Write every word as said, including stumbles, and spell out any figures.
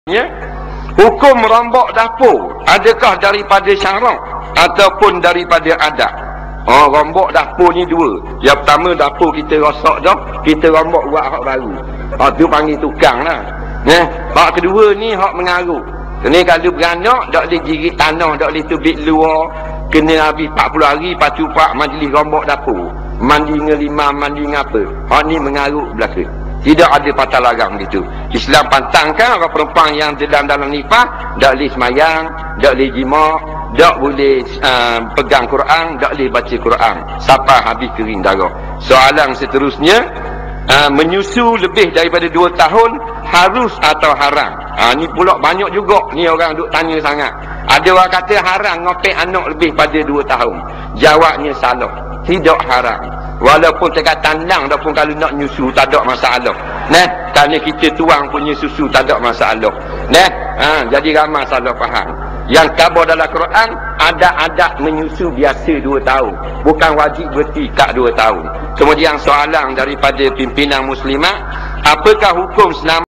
Ya, hukum rombok dapur adakah daripada syarak ataupun daripada adat? Oh, rombok dapur ni dua. Yang pertama, dapur kita rosak dah, kita rombok buat hak baru. Hak tu panggil tukang lah. Ya, hak kedua ni hak mengarut. Ni kalau beranak tak boleh girit tanah, tak boleh tubik luar, kena habis empat puluh hari lepas tu pak majlis rombok dapur. Mandi dengan limam, mandi dengan apa. Hak ni mengarut belaka. Tidak ada patah larang gitu. Islam pantangkan orang perempuan yang dalam dalam nifas tak boleh semayang, tak boleh jimak, tak boleh uh, pegang Quran, tak boleh baca Quran sampai habis kering darah. Soalan seterusnya, uh, menyusu lebih daripada dua tahun harus atau haram? Ha, ni pula banyak juga ni orang duk tanya sangat. Ada orang kata haram ngopek anak lebih pada dua tahun. Jawabnya salah. Tidak haram. Walaupun tegak tandang dah pun kalau nak nyusu tak ada masalah. Nah, kerana kita tuang punya susu tak ada masalah. Nah, ha, jadi ramai salah faham. Yang khabar dalam Quran ada-ada menyusu biasa dua tahun. Bukan wajib berhenti kat dua tahun. Kemudian soalan daripada pimpinan muslimat, apakah hukum selama